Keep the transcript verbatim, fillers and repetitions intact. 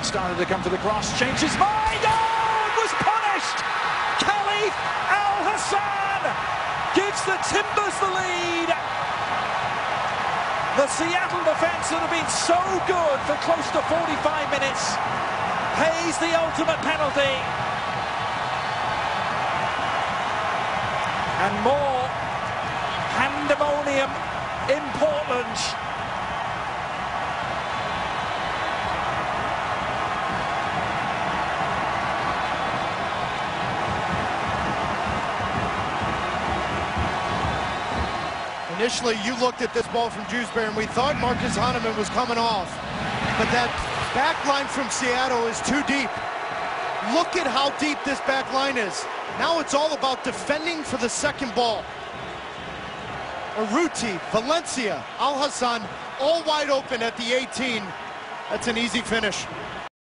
Man started to come for the cross, changed his mind. Oh, it was punished. Kalif Alhassan gives the Timbers the lead. The Seattle defense that have been so good for close to forty-five minutes pays the ultimate penalty. And more pandemonium in Portland. Initially, you looked at this ball from Dewsbury, and we thought Marcus Hahnemann was coming off. But that back line from Seattle is too deep. Look at how deep this back line is. Now it's all about defending for the second ball. Urruti, Valencia, Alhassan, all wide open at the eighteen. That's an easy finish.